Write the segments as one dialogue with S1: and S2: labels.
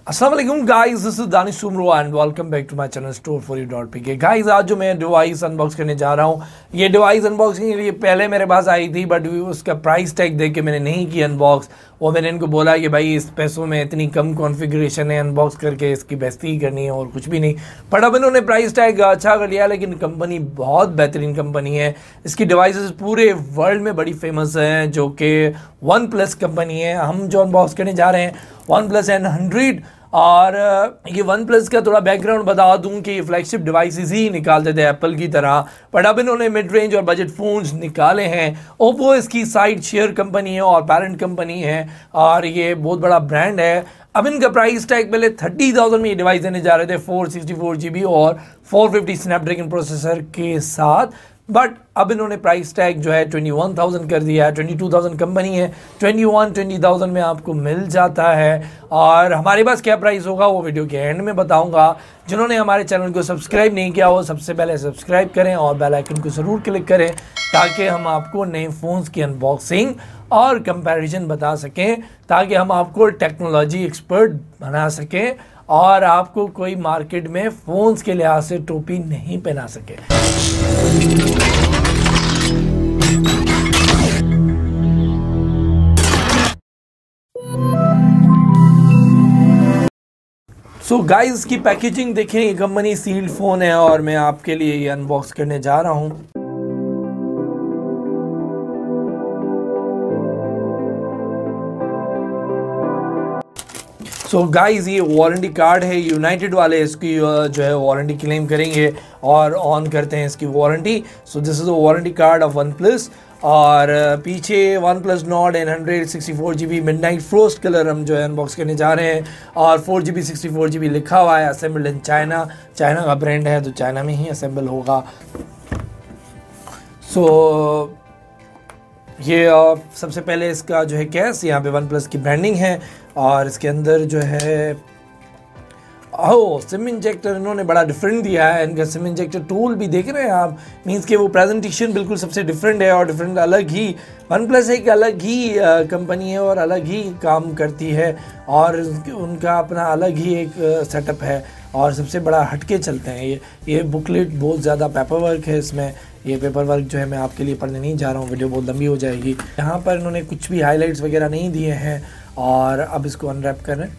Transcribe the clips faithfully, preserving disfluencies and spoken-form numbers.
S1: अस्सलाम वालेकुम guys, this is Danish Soomro and welcome back to my channel store for you dot P K. Guys आज जो मैं device unbox करने जा रहा हूँ, ये डिवाइस अनबॉक्सिंग के लिए पहले मेरे पास आई थी, बट उसका प्राइस टैग देख के मैंने नहीं किया अनबॉक्स। वो मैंने इनको बोला कि भाई इस पैसों में इतनी कम कॉन्फ़िगरेशन है, अनबॉक्स करके इसकी बेइज्जती ही करनी है और कुछ भी नहीं। बट अब इन्होंने प्राइस टैग अच्छा कर लिया, लेकिन कंपनी बहुत बेहतरीन कंपनी है। इसकी डिवाइसेस पूरे वर्ल्ड में बड़ी फेमस हैं, जो कि वन प्लस कंपनी है। हम जो अनबॉक्स करने जा रहे हैं वन प्लस एन हंड्रेड, और ये वन प्लस का थोड़ा बैकग्राउंड बता दूं कि ये फ्लैगशिप डिवाइसेस ही निकालते थे एप्पल की तरह, बट अब इन्होंने मिड रेंज और बजट फ़ोन्स निकाले हैं। ओप्पो इसकी साइड शेयर कंपनी है और पेरेंट कंपनी है, और ये बहुत बड़ा ब्रांड है। अब इनका प्राइस टैग पहले थर्टी थाउजेंड में ये डिवाइस देने जा रहे थे, four sixty four G B और फोर फिफ्टी स्नैपड्रैगन प्रोसेसर के साथ, बट अब इन्होंने प्राइस टैग जो है ट्वेंटी वन थाउजेंड कर दिया है। ट्वेंटी टू थाउजेंड कंपनी है, ट्वेंटी वन ट्वेंटी थाउजेंड में आपको मिल जाता है। और हमारे पास क्या प्राइस होगा वो वीडियो के एंड में बताऊंगा। जिन्होंने हमारे चैनल को सब्सक्राइब नहीं किया वो सबसे पहले सब्सक्राइब करें और बेल आइकन को ज़रूर क्लिक करें, ताकि हम आपको नए फ़ोन्स की अनबॉक्सिंग और कंपैरिजन बता सकें, ताकि हम आपको टेक्नोलॉजी एक्सपर्ट बना सकें और आपको कोई मार्केट में फ़ोन्स के लिहाज से टोपी नहीं पहना सके। सो गाइस की पैकेजिंग देखें, ये कंपनी सील्ड फ़ोन है और मैं आपके लिए ये अनबॉक्स करने जा रहा हूँ। सो गाइस ये वारंटी कार्ड है, यूनाइटेड वाले इसकी जो है वारंटी क्लेम करेंगे और ऑन करते हैं इसकी warranty. So this is the warranty card of OnePlus, और पीछे OnePlus Nord N hundred sixty four G B midnight frost colour हम जो है अनबॉक्स करने जा रहे हैं, और four G B sixty four G B लिखा हुआ है, असेंबल्ड इन चाइना। चाइना का ब्रांड है तो चाइना में ही असेंबल होगा। सो so, ये सबसे पहले इसका जो है केस, यहाँ पे वन प्लस की ब्रांडिंग है, और इसके अंदर जो है ओह सिम इंजेक्टर इन्होंने बड़ा डिफरेंट दिया है। इनका सिम इंजेक्टर टूल भी देख रहे हैं आप, मींस कि वो प्रेजेंटेशन बिल्कुल सबसे डिफरेंट है और डिफरेंट अलग ही। वन प्लस एक अलग ही कंपनी है और अलग ही काम करती है, और उनका अपना अलग ही एक सेटअप है और सबसे बड़ा हटके चलते हैं। ये ये बुकलेट बहुत ज़्यादा पेपर वर्क है इसमें। ये पेपर वर्क जो है मैं आपके लिए पढ़ने नहीं जा रहा हूँ, वीडियो बहुत लंबी हो जाएगी। यहाँ पर इन्होंने कुछ भी हाइलाइट्स वगैरह नहीं दिए हैं, और अब इसको अनरैप कर रहे हैं।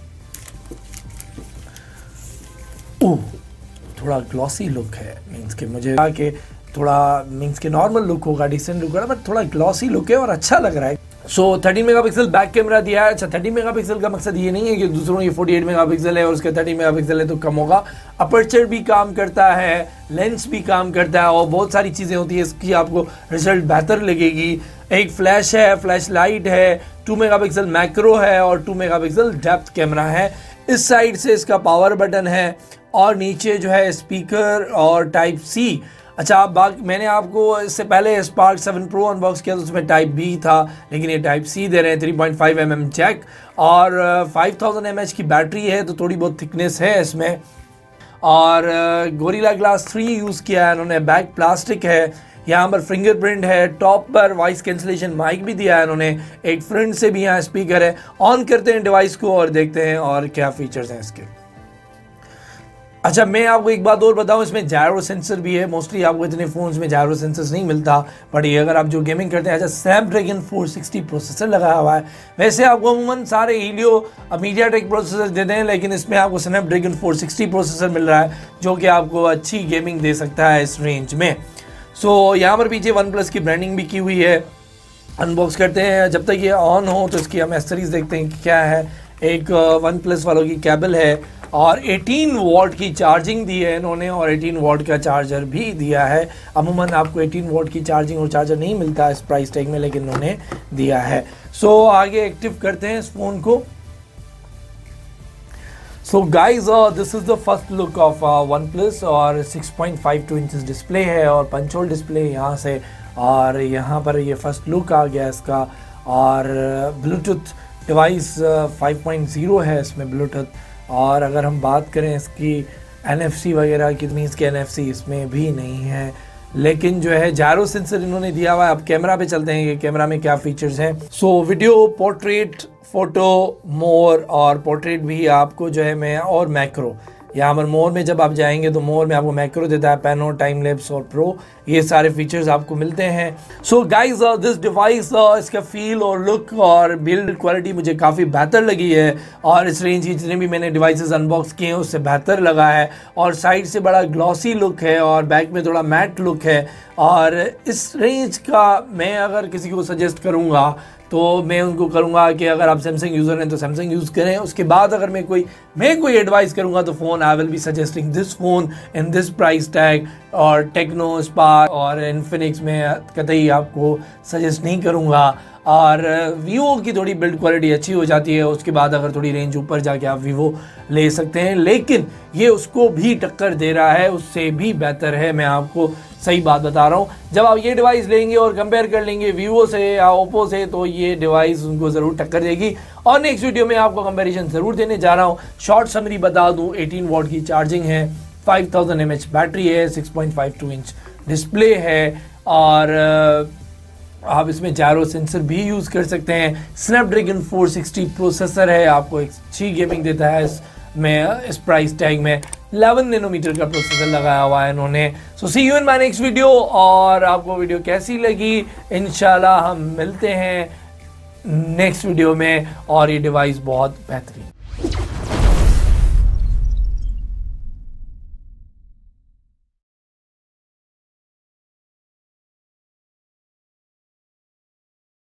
S1: ओह थोड़ा ग्लॉसी लुक है, मीन्स के मुझे लगा कि थोड़ा मीन्स के नॉर्मल लुक होगा, डिसेंट लुक होगा, बट थोड़ा ग्लॉसी लुक है और अच्छा लग रहा है। So thirteen megapixel back camera दिया है। अच्छा, थर्टीन मेगापिक्सल का मकसद ये नहीं है कि दूसरों ये फोर्टी एट मेगापिक्सल है और उसका थर्टी मेगापिक्सल है तो कम होगा। अपर्चर भी काम करता है, लेंस भी काम करता है, और बहुत सारी चीज़ें होती है इसकी, आपको रिजल्ट बेहतर लगेगी। एक फ्लैश है, फ्लैश लाइट है, टू मेगापिक्सल मैक्रो है और टू मेगापिक्सल डेप्थ कैमरा है। इस साइड से इसका पावर बटन है, और नीचे जो है स्पीकर और टाइप सी। अच्छा, बाकी मैंने आपको इससे पहले स्पार्क सेवन प्रो अनबॉक्स किया तो उसमें टाइप बी था, लेकिन ये टाइप सी दे रहे हैं। Three point five M M jack और फाइव थाउजेंड एम एच की बैटरी है, तो थोड़ी बहुत थिकनेस है इसमें। और गोरिल्ला ग्लास थ्री यूज़ किया है इन्होंने। बैक प्लास्टिक है, यहाँ पर फिंगरप्रिंट है, टॉप पर वॉइस कैंसिलेशन माइक भी दिया है इन्होंने, एक फ्रंट से भी यहाँ स्पीकर है। ऑन करते हैं डिवाइस को और देखते हैं और क्या फीचर्स हैं इसके। अच्छा, मैं आपको एक बात और बताऊं, इसमें जायरो सेंसर भी है। मोस्टली आपको इतने फ़ोन्स में जायरो सेंसर्स नहीं मिलता, बट ये अगर आप जो गेमिंग करते हैं। अच्छा, स्नैपड्रैगन फोर सिक्सटी प्रोसेसर लगा हुआ है। वैसे आपको अमूमन सारे हीलियो मीडियाटेक प्रोसेसर देते हैं, लेकिन इसमें आपको स्नैपड्रैगन फोर सिक्सटी प्रोसेसर मिल रहा है, जो कि आपको अच्छी गेमिंग दे सकता है इस रेंज में। सो so, यहाँ पर पीछे वन प्लस की ब्रांडिंग भी की हुई है। अनबॉक्स करते हैं, जब तक ये ऑन हो तो इसकी हम एसेसरीज देखते हैं कि क्या है। एक वन प्लस वालों की केबल है, और एटीन वॉट की चार्जिंग दी है इन्होंने, और एटीन वॉट का चार्जर भी दिया है। अमूमन आपको एटीन वॉट की चार्जिंग और चार्जर नहीं मिलता इस प्राइस टैग में, लेकिन इन्होंने दिया है। सो so, आगे एक्टिव करते हैं इस फ़ोन को। So guys this is the first look of OnePlus, और six point five two inches display है और पंच होल डिस्प्ले यहाँ से, और यहाँ पर ये फर्स्ट लुक आ गया इसका। और Bluetooth device five point zero है इसमें ब्लूटूथ। और अगर हम बात करें इसकी एन एफ सी वगैरह की, मीन्स के एन एफ सी इसमें भी नहीं है, लेकिन जो है जायरो सेंसर इन्होंने दिया हुआ है। अब कैमरा पे चलते हैं कि कैमरा में क्या फीचर्स हैं। So video, portrait, photo, more और पोर्ट्रेट भी आपको जो है मैं और मैक्रो, यहाँ पर मोर में जब आप जाएंगे तो मोर में आपको मैक्रो देता है, पैनो, टाइम लैप्स और प्रो, ये सारे फीचर्स आपको मिलते हैं। सो गाइज दिस डिवाइस, इसका फील और लुक और बिल्ड क्वालिटी मुझे काफ़ी बेहतर लगी है और इस रेंज की जितने भी मैंने डिवाइसेस अनबॉक्स किए हैं उससे बेहतर लगा है। और साइड से बड़ा ग्लॉसी लुक है और बैक में थोड़ा मैट लुक है। और इस रेंज का मैं अगर किसी को सजेस्ट करूँगा तो मैं उनको करूँगा कि अगर आप सैमसंग यूज़र हैं तो सैमसंग यूज़ करें। उसके बाद अगर मैं कोई मैं कोई एडवाइस करूँगा तो phone I will be suggesting this phone in this price tag. और टेक्नो, स्पार्क और इन्फिनिक्स में कतई आपको सजेस्ट नहीं करूँगा। और वीवो की थोड़ी बिल्ड क्वालिटी अच्छी हो जाती है, उसके बाद अगर थोड़ी रेंज ऊपर जाके आप वीवो ले सकते हैं, लेकिन ये उसको भी टक्कर दे रहा है, उससे भी बेहतर है। मैं आपको सही बात बता रहा हूँ। जब आप ये डिवाइस लेंगे और कंपेयर कर लेंगे वीवो से या ओप्पो से तो ये डिवाइस उनको ज़रूर टक्कर देगी। और नेक्स्ट वीडियो में आपको कंपैरिजन ज़रूर देने जा रहा हूँ। शॉर्ट समरी बता दूँ, अठारह वॉट की चार्जिंग है, five thousand M H battery है, six point five two inch display है और आप इसमें जायरो सेंसर भी यूज़ कर सकते हैं। स्नैपड्रैगन फोर सिक्सटी प्रोसेसर है, आपको एक अच्छी गेमिंग देता है इसमें। इस प्राइस टैग में इलेवन नैनोमीटर का प्रोसेसर लगाया हुआ है इन्होंने। So see you in my next video. और आपको वीडियो कैसी लगी, इंशाल्लाह हम मिलते हैं नेक्स्ट वीडियो में। और ये डिवाइस बहुत बेहतरीन